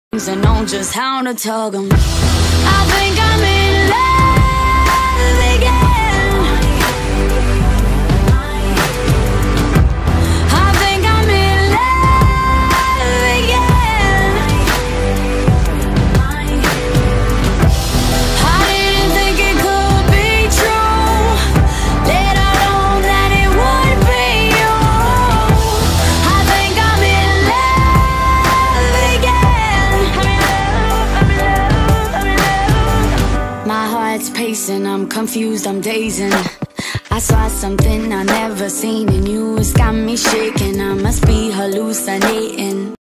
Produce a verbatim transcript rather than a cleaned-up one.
and know just how to tug 'em. I think I'm in love again. I think I'm in love again. I didn't think it could be true. Let alone that it would be you. I think I'm in love again. My heart's pacing, I'm confused, I'm dazing. I saw something I never seen in you, it's got me shaking. I must be hallucinating.